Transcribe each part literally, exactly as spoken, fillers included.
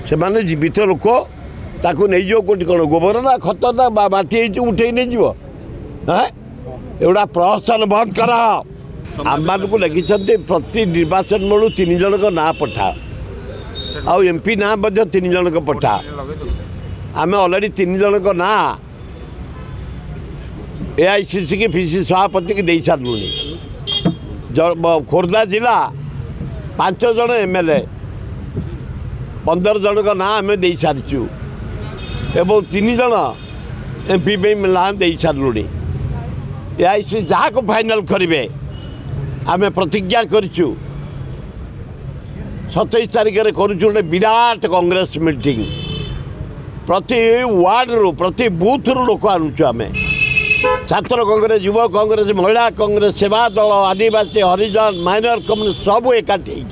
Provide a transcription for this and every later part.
से माने जीवित लोक ताकू नहीं जो कोटी कौन गोबर ना खत ना माटी उठे नहीं जीव हाँ एवढा प्रहसन बंद कर आम को लिखिं प्रति निर्वाचन बेलू तीन जन का ना पठा आउ एमपी ना तीन जन का पठा आम अलरेडी तीन जन का ना एआईसीसी की पीसी सभापति की दे सारू खोर्धा जिला पांच जन एमएलए पंदर जन का ना आम दे सारीचु एवं तीन जन एमपी ना दे सारू एआईसी जहाँ को फाइनल करेंगे आम प्रतिज्ञा करूँ सतैश तारीख में करूँ गोटे विराट कांग्रेस मीटिंग प्रति वार्ड रु प्रति बूथ रु लोक आणुचु आम छात्र कांग्रेस युवा कांग्रेस महिला कांग्रेस सेवा दल आदिवासी हरिजन माइनर कम्युनिटी सबू एकाठी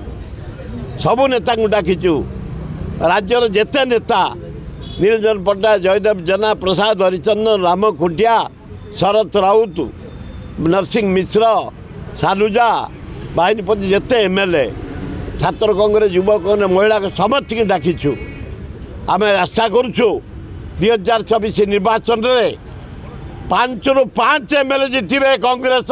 सबू नेता को डाकिचु राज्यर जेते नेता निरंजन पट्टनायक जयदेव जेना प्रसाद हरिचंदन राम खुंटिया शरत राउत नरसिंह मिश्र सालुजा बाहिनीपति जेते एमएलए छात्र कांग्रेस युवा कांग्रेस महिला समस्त की डाकिचु आम आशा करुचु दुई हजार चौबीस निर्वाचन में पांच रु पांच एमएलए जीतबे कांग्रेस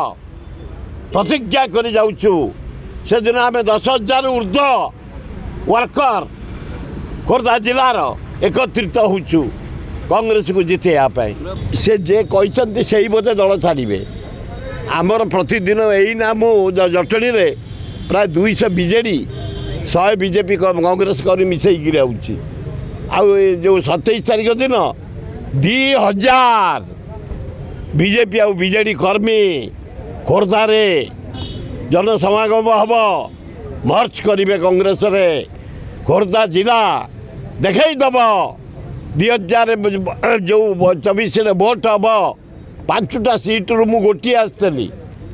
प्रतिज्ञा कर जाऊँ से दिन आम दस हजार ऊर्ध वर्कर खोर्धा जिलार एकत्रित होचु कांग्रेस को जितेवाई से जे कहते से बोधे दल छाड़े आमर प्रतिदिन यही मु जटणी में प्राय दुईश बीजेडी शहे बीजेपी कांग्रेस कर मिसईकि आऊँगी आउ जो सतैश तारीख दिन दी हजार बीजेपी आउ बीजेडी कर्मी खोर्धारे जनसमागम हम मर्च करेंगे कांग्रेस रे खोर्धा जिला देखईदब दुई हजार जो चौबीस भोट हम पांचटा सीट्रु मु गोटे आसली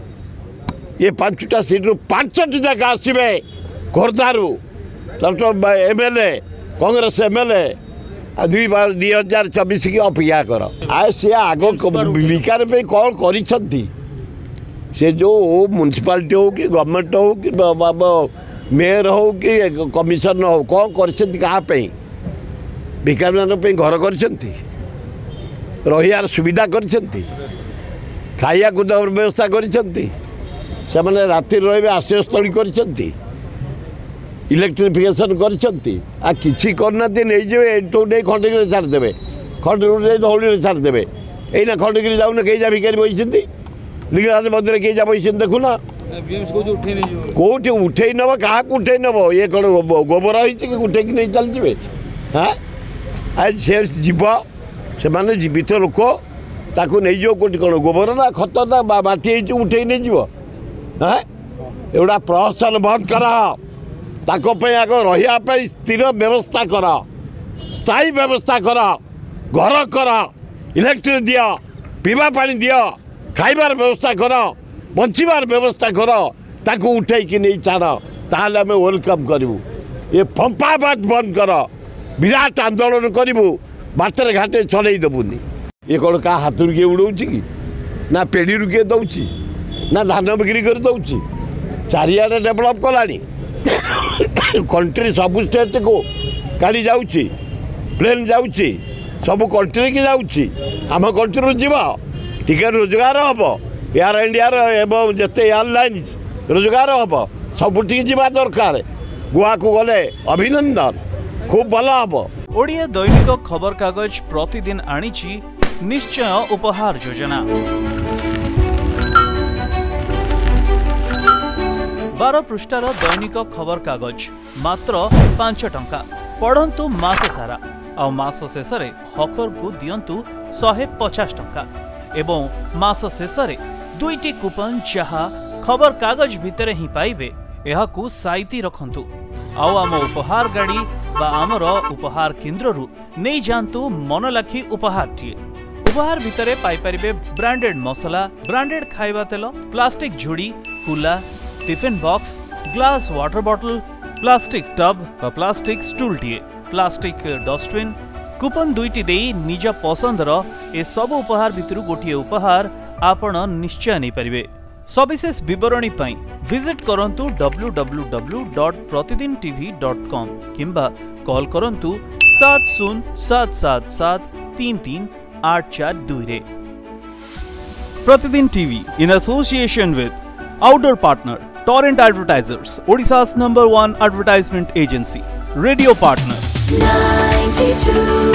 ये पांचटा सीट्रु पांचटी जगह आसवे खोर्धारू एमएलए कांग्रेस एमएलए दुई बार दुई हजार चौबीस की अपेक्षा कर आ सी आग विकार कौन कर से जो म्युनिसिपालिटी हो कि गवर्नमेंट हो कि मेयर हो कि कमिशनर हो कौन कर विकार मान घर कर रहियार सुविधा कर खाया कूद व्यवस्था कर राति रे आश्रयस्थली कर इलेक्ट्रिफिकेशन कर किसी करना नहीं जाए नहीं खंडगिरी छाड़देवे खंडगिरी धौली छाड़देवे यही खंडगिरी जाऊन कई जा भिखारी बही लिंगराज मंदिर कई जा बही देखुना कौटे उठे नब क्या उठे नब ये कौन गोबर हो उठे नहीं चलते हाँ आज से जीव से माने जीवित लोक ताकू नहीं जो कोटी कौन गोबर ना खत ना माटी उठे नहीं जीव हाँ एवढा प्रहसन बंद कर ताकि आग रही स्थिर व्यवस्था कर स्थायी व्यवस्था कर घर कर इलेक्ट्रिक दियो पीवा पानी दियो खाइबार व्यवस्था कर बंचार व्यवस्था कर ताकू उठे कि नहीं छाड़ ताल आम वेलकम करूँ ये फंपाबाद बंद कर विराट आंदोलन करूँ बाटर घाटे चल देवुनि ये कौन क्या हाथ किए उड़ाऊँ कि ना पेढ़ी किए दौर ना धान बिक्री कर दौर चारिआडे डेभलप कला कंट्री सब स्टेट को गाड़ी जाऊँगी प्लेन जाऊँगी सब कंट्री की जाऊँगी आम कंट्री जीव टिके रोजगार हम एयर इंडिया एवं जिते एयरलाइंस रोजगार हम सबुठी जावा दरकार गोवा को गले अभिनंदन खूब भल हम। ओडिया दैनिक खबर कागज प्रतिदिन आनिछि निश्चय उपहार योजना बारह पृष्ठार दैनिक खबर कागज मात्र पांच टंका पढ़ंतु मास सारा आ मास शेष हकर को दियंतु शहे पचास टंका एवं मास शेष दुईटी कूपन जहा खबर कागज भितर ही पाइबे एहाकू साइती रखंतु आउ आम उपहार गाड़ी बा आमर उपहार केन्द्र रु नहीं जानतु मन लाखी उपहार टीए उपहार भितरे पाई परिबे ब्रांडेड मसला ब्रांडेड खाइबा तेल प्लास्टिक झुड़ी कुला tiffin box glass water bottle plastic tub बा प्लास्टिक स्टूल टीए प्लास्टिक डस्टबिन कूपन दुईटी देई निज पसंदर ए सब उपहार भितरु गोटिए उपहार आपण निश्चय नहीं परिबे सविशेष विवरणी पाई विजिट करंतु W W W dot Pratidin TV dot com किंबा कॉल करंतु सात शून्य सात सात सात तीन तीन आठ चार दुई रे। Pratidin TV in association with outdoor partner Torrent Advertisers, Odisha's number one advertisement agency, radio partner ninety-two